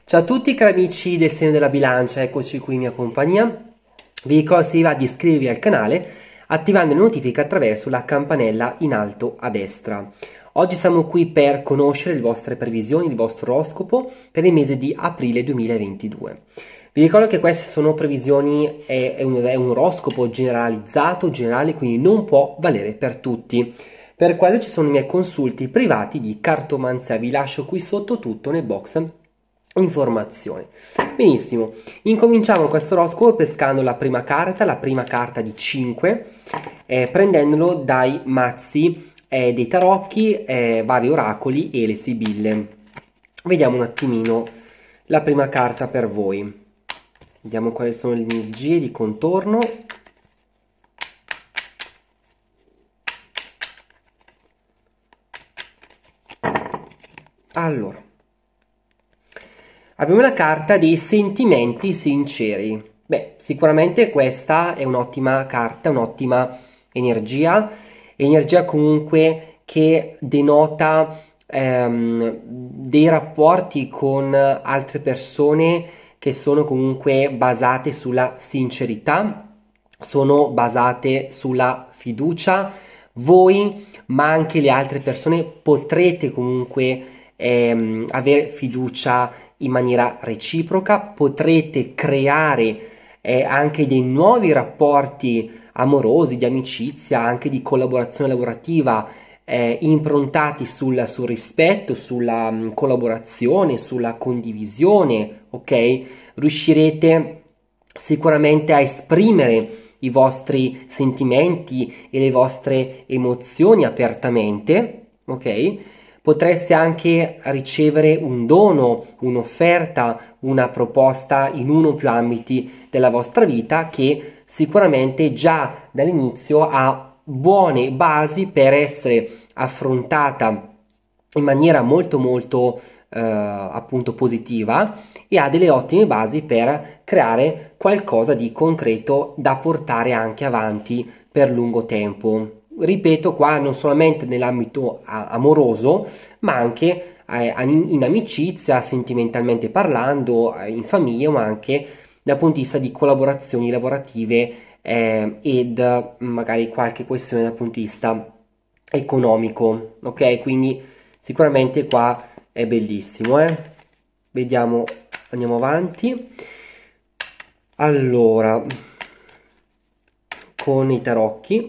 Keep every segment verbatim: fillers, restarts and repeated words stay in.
Ciao a tutti cari amici del segno della bilancia, eccoci qui in mia compagnia. Vi ricordo se vi va di iscrivervi al canale attivando le notifiche attraverso la campanella in alto a destra. Oggi siamo qui per conoscere le vostre previsioni, il vostro oroscopo per il mese di aprile duemilaventidue. Vi ricordo che queste sono previsioni, è, è, un, è un oroscopo generalizzato, generale, quindi non può valere per tutti. Per quello ci sono i miei consulti privati di cartomanzia, vi lascio qui sotto tutto nel box informazioni. Benissimo, incominciamo questo oroscopo pescando la prima carta, la prima carta di cinque, eh, prendendolo dai mazzi eh, dei tarocchi, eh, vari oracoli e le sibille. Vediamo un attimino la prima carta per voi. Vediamo quali sono le energie di contorno. Allora, abbiamo la carta dei sentimenti sinceri. Beh, sicuramente questa è un'ottima carta, un'ottima energia, energia comunque che denota ehm, dei rapporti con altre persone che sono comunque basate sulla sincerità, sono basate sulla fiducia. Voi, ma anche le altre persone, potrete comunque ehm, avere fiducia in maniera reciproca, potrete creare eh, anche dei nuovi rapporti amorosi, di amicizia, anche di collaborazione lavorativa eh, improntati sul, sul rispetto, sulla mh, collaborazione, sulla condivisione, ok? Riuscirete sicuramente a esprimere i vostri sentimenti e le vostre emozioni apertamente, ok? Potreste anche ricevere un dono, un'offerta, una proposta in uno o più ambiti della vostra vita che sicuramente già dall'inizio ha buone basi per essere affrontata in maniera molto molto eh, appunto positiva e ha delle ottime basi per creare qualcosa di concreto da portare anche avanti per lungo tempo. Ripeto, qua non solamente nell'ambito amoroso, ma anche eh, in amicizia, sentimentalmente parlando, eh, in famiglia, ma anche dal punto di vista di collaborazioni lavorative eh, ed magari qualche questione dal punto di vista economico, ok? Quindi sicuramente qua è bellissimo, eh? Vediamo, andiamo avanti. Allora, con i tarocchi.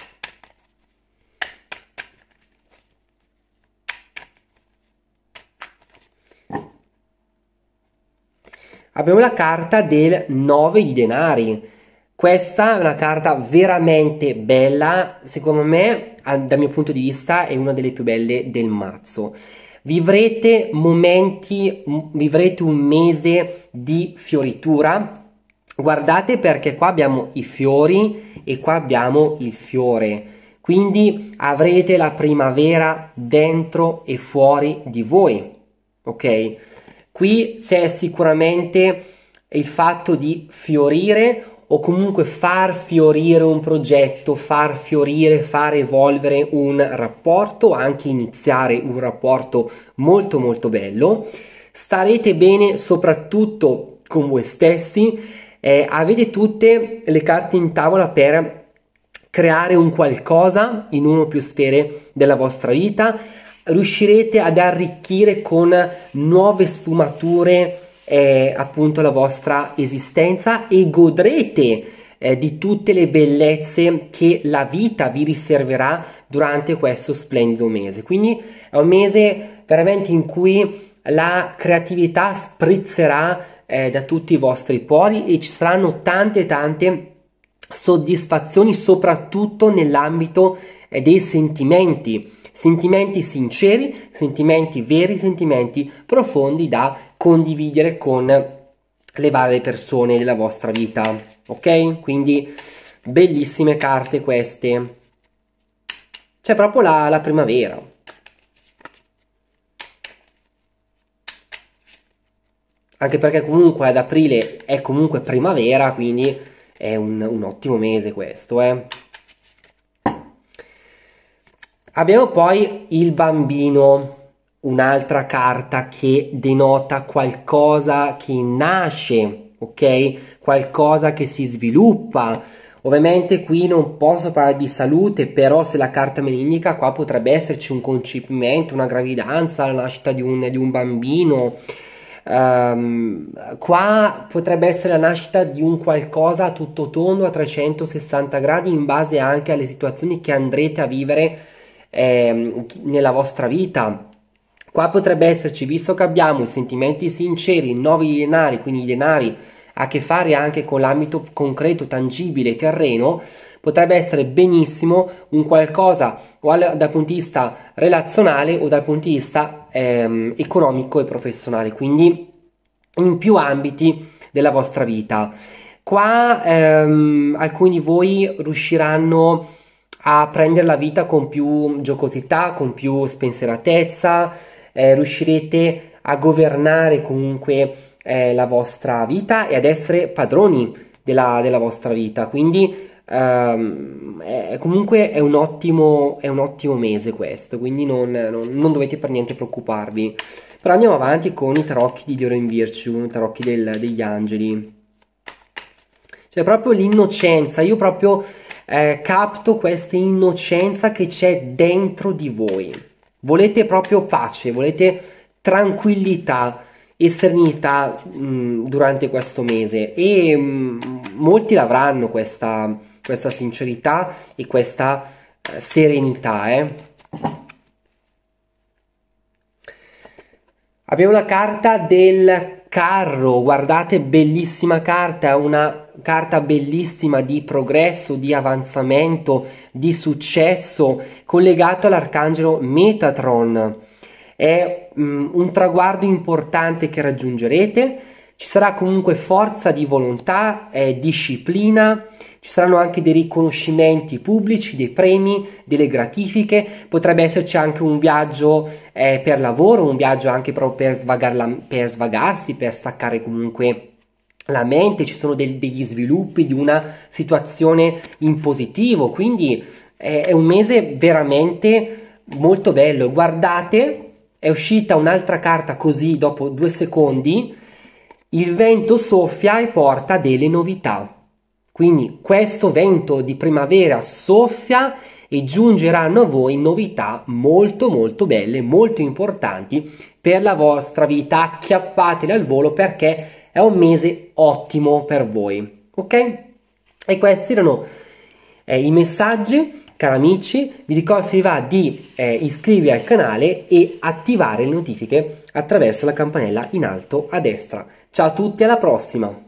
Abbiamo la carta del nove di denari. Questa è una carta veramente bella, secondo me, dal mio punto di vista, è una delle più belle del mazzo. Vivrete momenti, vivrete un mese di fioritura. Guardate perché qua abbiamo i fiori e qua abbiamo il fiore. Quindi avrete la primavera dentro e fuori di voi, ok? Qui c'è sicuramente il fatto di fiorire o comunque far fiorire un progetto, far fiorire, far evolvere un rapporto, anche iniziare un rapporto molto molto bello. Starete bene soprattutto con voi stessi, eh, avete tutte le carte in tavola per creare un qualcosa in uno o più sfere della vostra vita. Riuscirete ad arricchire con nuove sfumature eh, appunto la vostra esistenza e godrete eh, di tutte le bellezze che la vita vi riserverà durante questo splendido mese. Quindi è un mese veramente in cui la creatività sprizzerà eh, da tutti i vostri pori e ci saranno tante tante soddisfazioni, soprattutto nell'ambito eh, dei sentimenti. Sentimenti sinceri, sentimenti veri, sentimenti profondi da condividere con le varie persone della vostra vita, ok? Quindi bellissime carte queste. C'è proprio la, la primavera. Anche perché comunque ad aprile è comunque primavera, quindi è un, un ottimo mese questo, eh. Abbiamo poi il bambino. un'altra carta che denota qualcosa che nasce, ok? Qualcosa che si sviluppa. Ovviamente qui non posso parlare di salute, però se la carta me ne indica, qua potrebbe esserci un concepimento, una gravidanza, la nascita di un, di un bambino. Um, qua potrebbe essere la nascita di un qualcosa a tutto tondo, a trecentosessanta gradi, in base anche alle situazioni che andrete a vivere eh, nella vostra vita. Qua potrebbe esserci, visto che abbiamo i sentimenti sinceri, nuovi denari, quindi i denari ha a che fare anche con l'ambito concreto, tangibile, terreno, potrebbe essere benissimo un qualcosa o dal punto di vista relazionale o dal punto di vista ehm, economico e professionale, quindi in più ambiti della vostra vita. Qua ehm, alcuni di voi riusciranno a prendere la vita con più giocosità, con più spensieratezza, eh, riuscirete a governare comunque eh, la vostra vita e ad essere padroni della, della vostra vita, quindi ehm, è, comunque è un ottimo, è un ottimo mese questo, quindi non, non, non dovete per niente preoccuparvi. Però andiamo avanti con i tarocchi di Dio in Virtue, i tarocchi del, degli angeli. C'è proprio l'innocenza, io proprio eh, capto questa innocenza che c'è dentro di voi. Volete proprio pace, volete tranquillità e serenità mh, durante questo mese e mh, molti l'avranno questa, questa sincerità e questa eh, serenità. Eh. Abbiamo la carta del carro, guardate, bellissima carta, è una carta bellissima di progresso, di avanzamento, di successo, collegato all'arcangelo Metatron. È um, un traguardo importante che raggiungerete, ci sarà comunque forza di volontà, eh, disciplina, ci saranno anche dei riconoscimenti pubblici, dei premi, delle gratifiche, potrebbe esserci anche un viaggio eh, per lavoro, un viaggio anche proprio per, svagarla, per svagarsi, per staccare comunque la mente, ci sono del, degli sviluppi di una situazione in positivo, quindi eh, è un mese veramente molto bello. Guardate, è uscita un'altra carta così dopo due secondi, il vento soffia e porta delle novità. Quindi questo vento di primavera soffia e giungeranno a voi novità molto molto belle, molto importanti per la vostra vita. Acchiappatele al volo perché è un mese ottimo per voi, ok? E questi erano eh, i messaggi. Cari amici, vi ricordo se vi va di eh, iscrivervi al canale e attivare le notifiche attraverso la campanella in alto a destra. Ciao a tutti, alla prossima!